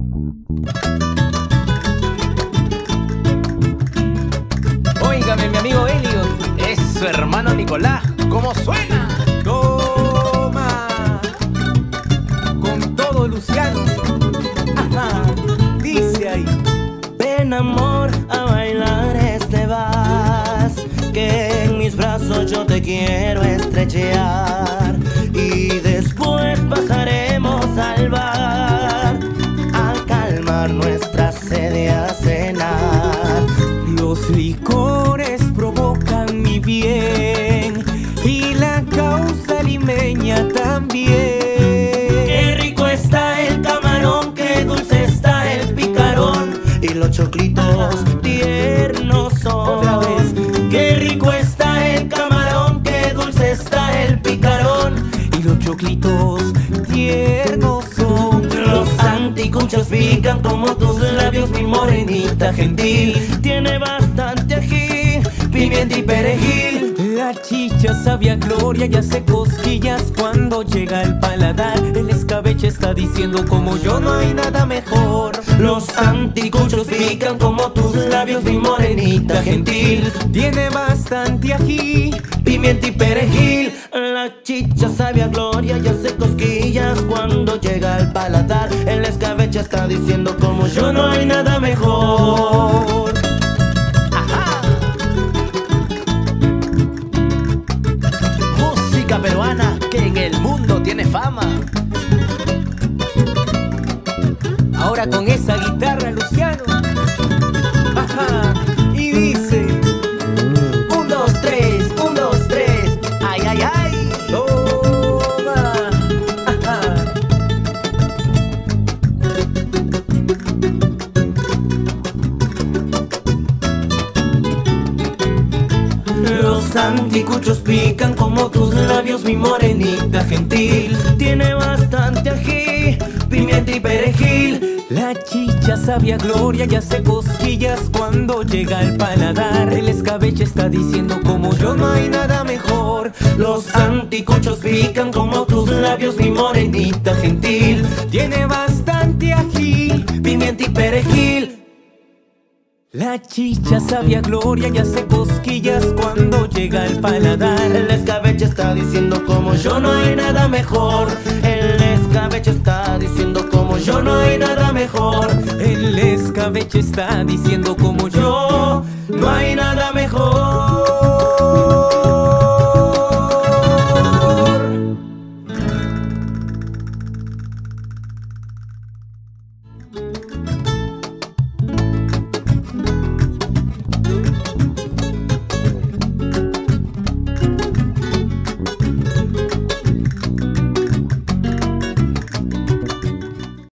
Óigame, mi amigo Elliot, es su hermano Nicolás. ¿Cómo suena? Toma, con todo Luciano. Ajá, dice ahí. Ven amor, a bailar este vals, que en mis brazos yo te quiero estrechar. Y después pasaremos al bar, a calmar nuestra sed y a cenar. Los licores provocan mi bien y la causa limeña también. Qué rico está el camarón, qué dulce está el picarón, y los choclitos tiernos son. Otra vez. Qué rico está el camarón, qué dulce está el picarón, Y los choclitos tiernos son. los anticuchos pican como tus labios, mi morenita gentil. Tiene bastante ají, pimienta y perejil. La chicha sabe a gloria y hace cosquillas cuando llega al paladar. El escabeche está diciendo como yo no hay nada mejor. Los anticuchos pican como tus labios, mi morenita gentil. Tiene bastante ají, Pimienta y perejil. La chicha sabe a gloria y hace cosquillas cuando llega al paladar. El escabeche está diciendo como yo no hay nada mejor. ajá. Música peruana que en el mundo tiene fama. Ahora con esa guitarra, Luciano. Ajá. Y dice: 1, 2, 3, 1, 2, 3. ay, ay, ay. Toma. Ajá. Los anticuchos pican como tus labios, mi morenita gentil. Tiene bastante ají, pimienta y perejil. La chicha sabe a gloria y hace cosquillas cuando llega al paladar. El escabeche está diciendo como yo no hay nada mejor. Los anticuchos pican como tus labios, mi morenita gentil. Tiene bastante ají. Pimienta y perejil. La chicha sabe a gloria y hace cosquillas cuando llega al paladar. El escabeche está diciendo como yo no hay nada mejor. El escabeche está diciendo como yo no hay nada mejor. El escabeche está diciendo como yo